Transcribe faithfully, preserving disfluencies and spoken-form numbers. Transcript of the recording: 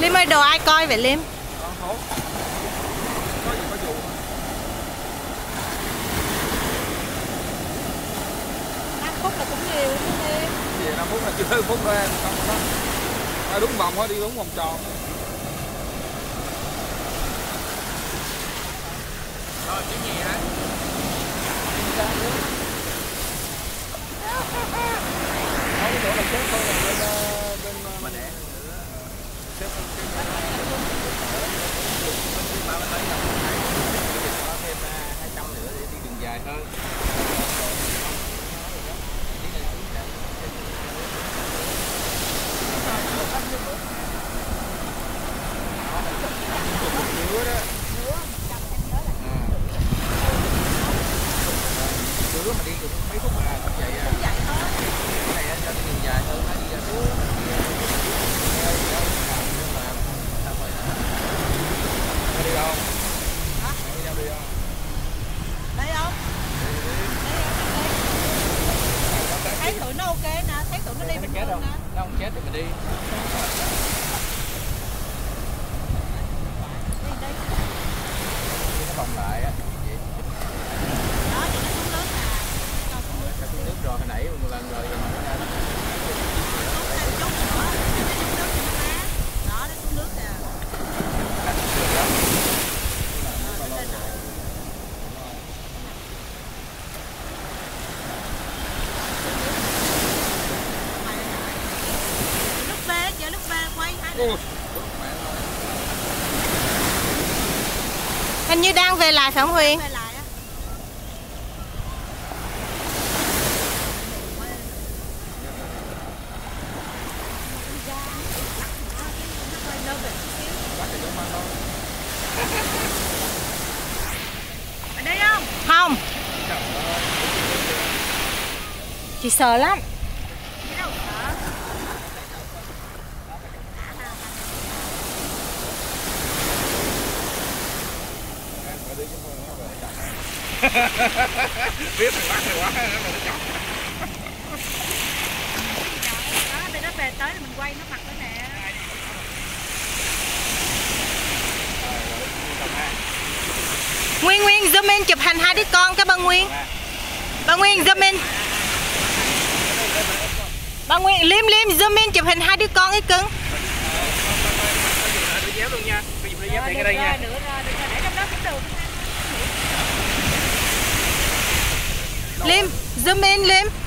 Liêm ơi, đồ ai coi vậy Liêm? năm phút là cũng nhiều chứ Liêm. Gì năm phút là chưa phút ra xong rồi đó. À, đúng vòng thôi, đi đúng vòng tròn. Rồi cái gì hả? Nói cái chỗ là xếp thôi là bên bên mà đẻ. Xếp bên cái bên ba bên đấy là có thêm hai trăm nữa để đi đường dài hơn. Nữa đó. Nữa mà đi cũng mấy phút mà vậy à. Cái này cho đi đường dài hơn, nó đi ra xuống. Đi đâu? Hả? Đi đâu đi không? Đây không? Thấy tụi nó ok nè, thấy tụi nó đi bình thường nè. Nó không chết thì mình đi. Nó vòng lại á. Đó thì nó xuống nước nè. Nó xuống nước rồi, hồi nãy một lần rồi mà nó ra đó. Đó, nó xuống nước nè. Lúc về, giờ lúc về quay hai đứa. Hình như đang về lại phải không Huyền? Về lại á. Ở đây không? Không. Chị sợ lắm. Cái đâu sợ? Biết thì quá thì quá mà nó chọc. Đó, để nó về tới là mình quay nó mặt nó nè. Nguyên Nguyên zoom in chụp hình hai đứa con cái bà Nguyên. Bà Nguyên zoom in. Bà Nguyên Liêm Liêm zoom in chụp hình hai đứa con cái cưng. Déo luôn nha. Bây giờ déo đây đây nha. Nữa rồi, đừng để trong đó cũng được. Liêm zoom in Liêm.